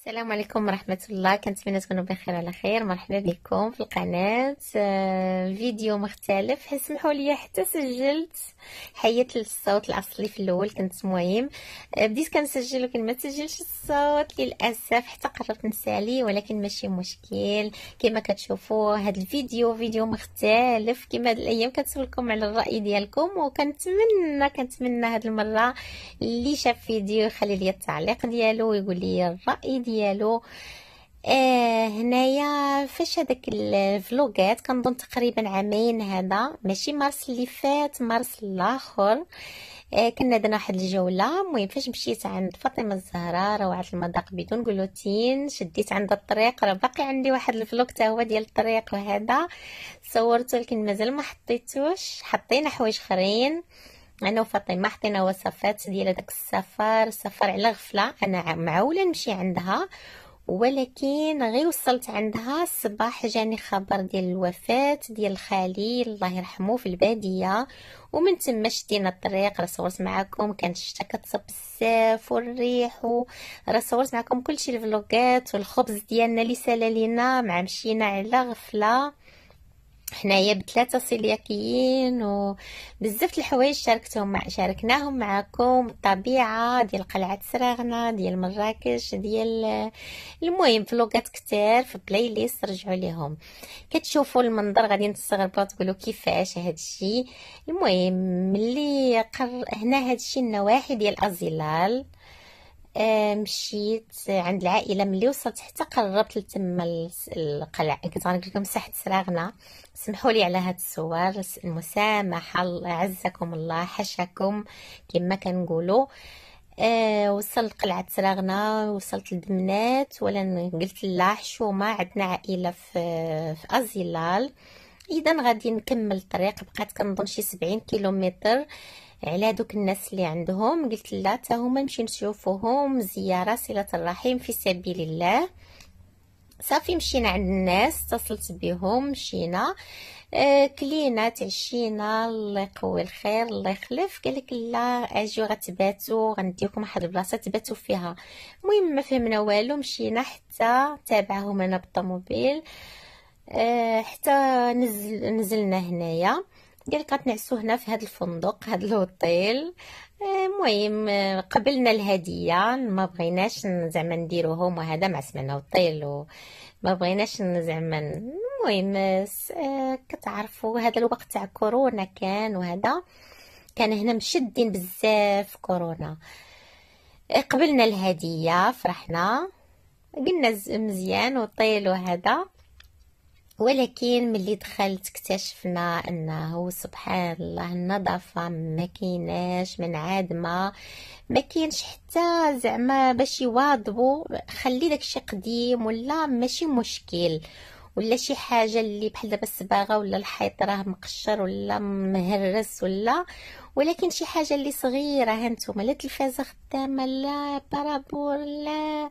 السلام عليكم ورحمة الله. كنتمنى تكونوا بخير على خير. مرحبا بكم في القناة. فيديو مختلف. اسمحوا لي حتى سجلت حيدت الصوت الاصلي في الاول. كنت مهم بديت كنسجل ولكن ما تسجلش الصوت للاسف حتى قررت نسالي، ولكن ماشي مشكل. كما كتشوفوا هذا الفيديو فيديو مختلف. كما هاد الايام كنسولكم على الراي ديالكم، وكنتمنى هاد المره اللي شاف فيديو يخلي لي التعليق ديالو ويقول لي الراي ديالو. هنايا فاش هذاك الفلوغات كنظن تقريبا عامين، هذا ماشي مارس اللي فات، مارس الاخر. كنا درنا واحد الجوله. المهم فاش مشيت عند فاطمه الزهراء روعه المذاق بدون جلوتين، شديت عند الطريق. راه باقي عندي واحد الفلوغ تا هو ديال الطريق، وهذا صورته لكن مازال ما حطيتوش. حطينا حوايج اخرين انا وفاطمه، حطينا وصفات ديال داك السفر على غفله. انا معوله نمشي عندها، ولكن غير وصلت عندها الصباح جاني خبر ديال الوفاه ديال خالي الله يرحمه في الباديه. ومن تما شدينا الطريق. راه صورت معكم كانت الشتا كتصب بزاف والريح، راه صورت معكم كلشي الفلوقات. والخبز ديالنا اللي سالا لينا مع مشينا على غفله حنايا بثلاثه سيلياكيين وبزاف الحوايج شاركناهم معكم. الطبيعه ديال قلعه سراغنا ديال مراكش ديال المهم فلوقات كتير في بلاي ليست رجعوا ليهم. كتشوفوا المنظر غادي تستغربوا تقولوا كيفاش هادشي. المهم ملي هنا هادشي النواحي ديال ازيلال. مشيت عند العائله. ملي وصلت حتى قربت لتما القلعه كنت غنقول لكم ساحه سراغنا. سمحوا لي على هاد الصور، المسامحه، عزكم الله حشاكم كما كنقولوا. وصلت قلعه سراغنا، وصلت لدمنات، ولا قلت لا حشومه عندنا عائله في ازيلال. اذا غادي نكمل الطريق. بقات كنظن شي 70 كيلومتر على دوك الناس اللي عندهم. قلت لا تا هما نمشي نشوفوهم، زياره صله الرحم في سبيل الله. صافي مشينا عند الناس، اتصلت بهم، مشينا كلينا تعشينا. الله يقوي الخير الله يخلف. قالك لا اجيو غتباتوا، غنديكم واحد البلاصه تباتوا فيها. المهم ما فهمنا والو، مشينا حتى تابعهم انا بالطوموبيل حتى نزلنا هنايا. قالك غتنعسوا هنا في هذا الفندق هذا الهوتيل. المهم قبلنا الهديه، ما بغيناش زعما نديروهم وهذا مع سمعنا هوتيل وما بغيناش زعما. المهم كتعرفوا هذا الوقت تاع كورونا كان، وهذا كان هنا مشدين بزاف كورونا. قبلنا الهديه فرحنا، قلنا مزيان وطيل وهذا. ولكن ملي دخلت اكتشفنا انه سبحان الله النظافه ما كايناش، من عادمه ما كاينش حتى زعما باش يواظبوا. خلي داكشي قديم ولا ماشي مشكل، ولا شي حاجه اللي بحال دابا الصباغه ولا الحيط راه مقشر ولا مهرس ولا، ولكن شي حاجه اللي صغيره. هانتوما لا تلفازه خدامه لا بارابور لا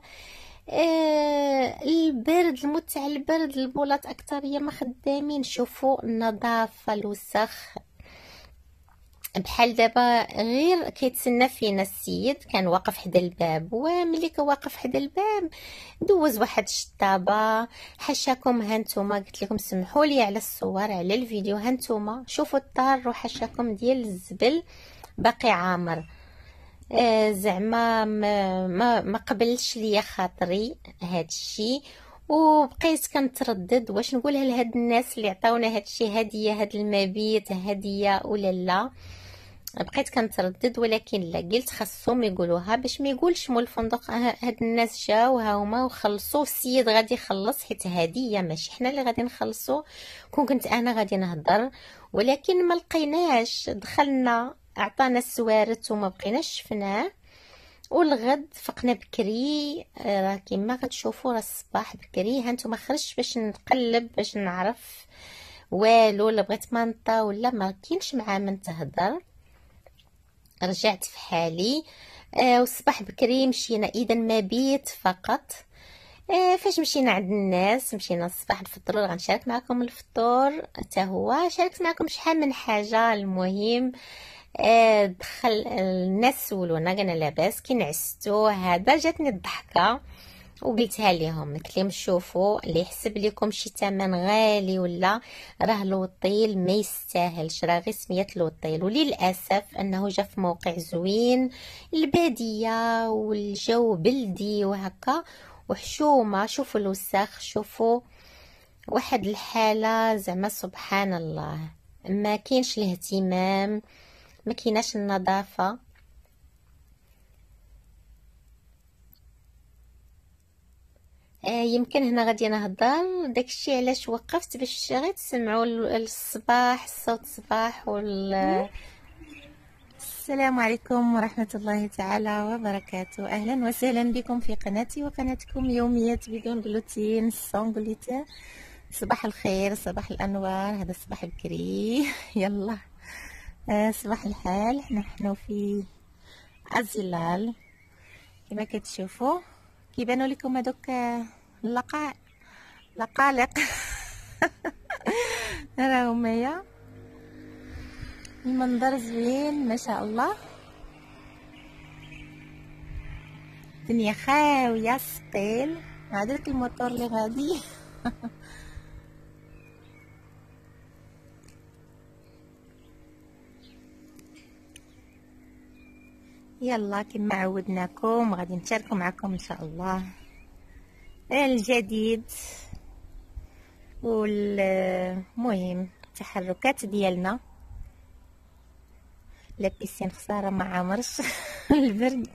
البرد، الموت تاع البرد، البولات اكثريه ما خدامين. شوفوا النظافه، الوسخ. بحال دابا غير كيتسنى فينا السيد كان واقف حدا الباب، وملي كواقف حدا الباب دوز واحد الشطابه. حشاكم هانتوما قلت لكم سمحوا لي على الصور على الفيديو. هانتوما شوفوا الطار وحشاكم ديال الزبل باقي عامر. زعما ما قبلش ليا خاطري هادشي، وبقيت كنتردد واش نقولها لهاد الناس اللي عطاونا هادشي هديه، هاد المبيت هديه ولا لا. بقيت كنتردد، ولكن لا قلت خاصهم يقولوها باش ما يقولش مول الفندق هاد الناس جاو ها هما وخلصوا. السيد غادي يخلص حيت هديه ماشي حنا اللي غادي نخلصوا. كنت انا غادي نهضر ولكن ما لقيناش. دخلنا عطانا السوارت وما بقيناش شفناه. والغد فقنا بكري. راه كيما غتشوفوا راه الصباح بكري. هانتوما خرجت باش نقلب باش نعرف والو، لا بغيت مانطا ولا ما كاينش مع من تهضر. رجعت في حالي. والصباح بكري مشينا اذا مبيت فقط. فاش مشينا عند الناس مشينا الصباح نفطروا. غنشارك معكم الفطور حتى هو، شاركت معكم شحال من حاجه. المهم دخل الناس سولونا قلنا لاباس كي نعستو. هذا جاتني الضحكه وقلتها لهم، قلت لهم شوفوا اللي يحسب لكم شي ثمن غالي ولا راه الوطيل ما يستاهلش، راه غير سميت الوطيل. وللاسف انه جا في موقع زوين، الباديه والجو بلدي وهكا وحشومه. شوفوا الوسخ، شوفوا واحد الحاله زعما سبحان الله، ما كاينش الاهتمام، ما كايناش النظافه. يمكن هنا غادي نهضر داكشي علاش وقفت باش غير تسمعوا الصباح، الصوت الصباح السلام عليكم ورحمة الله تعالى وبركاته. أهلا وسهلا بكم في قناتي وقناتكم يوميات بدون جلوتين سون جلوتين. صباح الخير، صباح الأنوار، هذا الصباح بكري. يلا صباح الحال. نحن في الظلال كما كتشوفوا، كيبانوا لكم هذوك لقالق. راهم هي المنظر زوين ما شاء الله، الدنيا خاوية سقيل. عدلت الموتور اللي غادي. يلا كما عودناكم غادي نشاركوا معكم ان شاء الله الجديد والمهم التحركات ديالنا. لابسين خساره ما عمرش. البرد،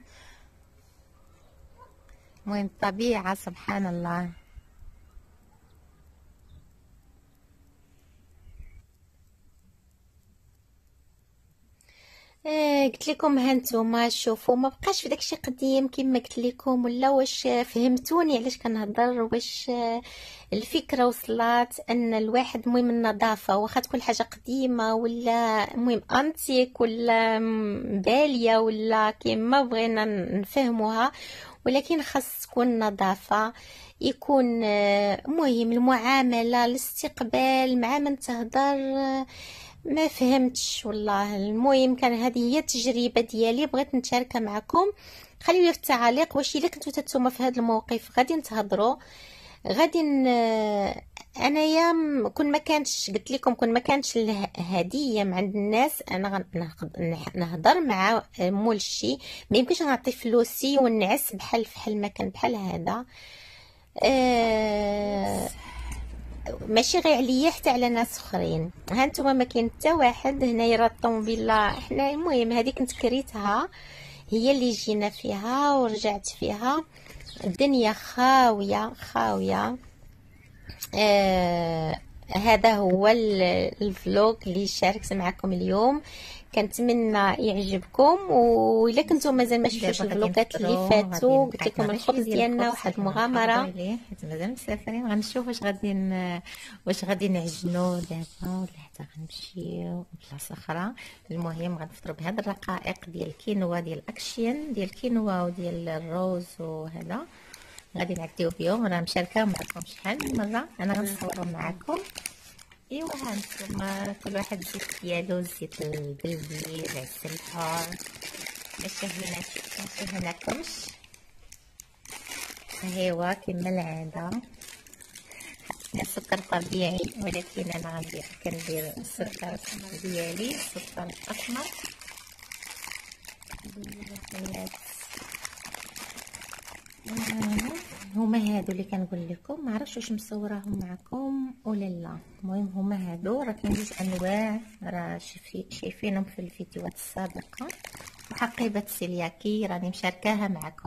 المهم الطبيعه سبحان الله. قلت لكم هانتوما شوفوا ما بقاش في داكشي قديم كما قلت لكم، ولا واش فهمتوني علاش كنهضر؟ واش الفكره وصلت ان الواحد مهم النظافه، واخا تكون حاجه قديمه ولا مهم انتيك ولا باليه ولا كما بغينا نفهموها، ولكن خاص تكون نظافه، يكون مهم المعامله، الاستقبال مع من تهضر. ما فهمتش والله. المهم كان هذه هي التجربه ديالي، بغيت نشاركها معكم. خليو لي في التعاليق واش الا كنتو تتوما في هذا الموقف غادي نتهضروا، غادي انايا كون ما كانش قلت لكم كون ما كانش الهديه مع عند الناس انا نهضر مع مول الشي. ما يمكنش نعطي فلوسي ونعس بحال ما كان بحال هذا. ماشي غير عليا حتى على ناس اخرين. ها نتوما ما كاين حتى واحد هنايا راه الطوموبيله حنا. المهم هذه كنت كريتها، هي اللي جينا فيها ورجعت فيها. الدنيا خاويه خاويه. هذا هو الفلوق اللي شاركت معكم اليوم، كنتمنى يعجبكم. والا كنتم مازال ما شفتوش الفلوقات اللي فاتوا قلت لكم الخبز ديالنا واحد المغامره، حيت مازال مسافرين غنشوف واش غادي نعجنوا دابا ولا حتى غنمشيو لبلاصه اخرى. المهم غنفطروا بهاد الرقائق ديال الكينوا، ديال الاكشين ديال الكينوا وديال الروز، وهذا غادي نعديو بهم. راه مشاركه معكم شحال من مره، انا غنصورهم معكم. ايوا هانتوما كل واحد الزيت ديالو، الزيت البلدي، العسل الحار، ما شهناكمش. هيوا كما العاده سكر طبيعي، ولكن انا كندير السكر ديالي السكر الاسمر. هما هادو اللي كنقول لكم، ما عرفتش واش مصوراهم معكم ولا لا. المهم هما هادو، راه كاين جوج انواع راه شايفينهم في الفيديوهات السابقه. وحقيبه سيلياكي راني مشاركاها معكم.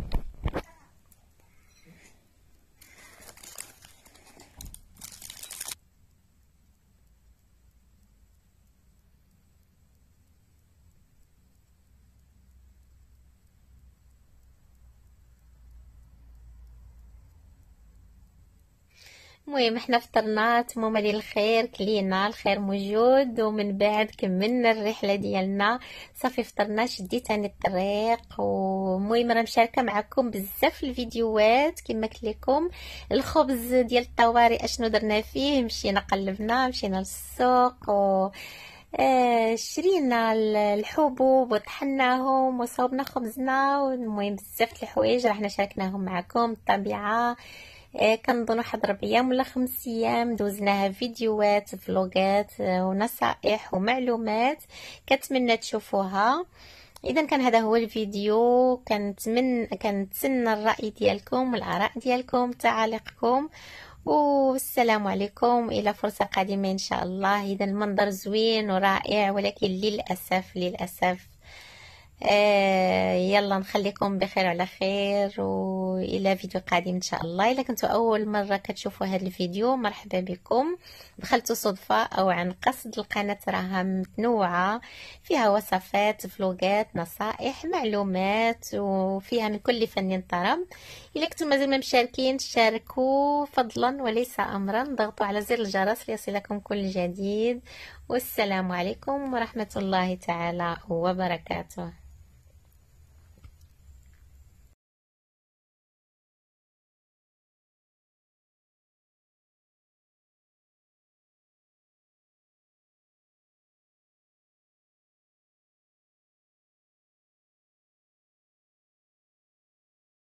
المهم احنا فطرنا، تموما ديال الخير، كلينا الخير موجود، ومن بعد كملنا الرحله ديالنا. صافي فطرنا، شديت انا الطريق. ومهم راه مشاركه معكم بزاف الفيديوهات كما قلت لكم. الخبز ديال الطوارئ اشنو درنا فيه، مشينا قلبنا، مشينا للسوق شرينا الحبوب وطحناهم وصوبنا خبزنا، والمهم بزاف د الحوايج راحنا شاركناهم معكم. الطبيعه كنظن واحد 4 ايام ولا 5 ايام دوزناها فيديوهات فلوغات ونصائح ومعلومات، كنتمنى تشوفوها. اذا كان هذا هو الفيديو، كنتسنى الراي ديالكم والاراء ديالكم تعاليقكم، والسلام عليكم، الى فرصه قادمه ان شاء الله. اذا المنظر زوين ورائع، ولكن للاسف يلا نخليكم بخير وعلى خير، والى فيديو قادم ان شاء الله. الا كنتوا اول مره كتشوفوا هذا الفيديو مرحبا بكم، دخلتوا صدفه او عن قصد. القناه راها متنوعه، فيها وصفات، فلوقات، نصائح، معلومات، وفيها من كل فن طرب. الا كنتم مازال ما مشاركين شاركوا فضلا وليس امرا، ضغطوا على زر الجرس ليصلكم كل جديد. والسلام عليكم ورحمه الله تعالى وبركاته.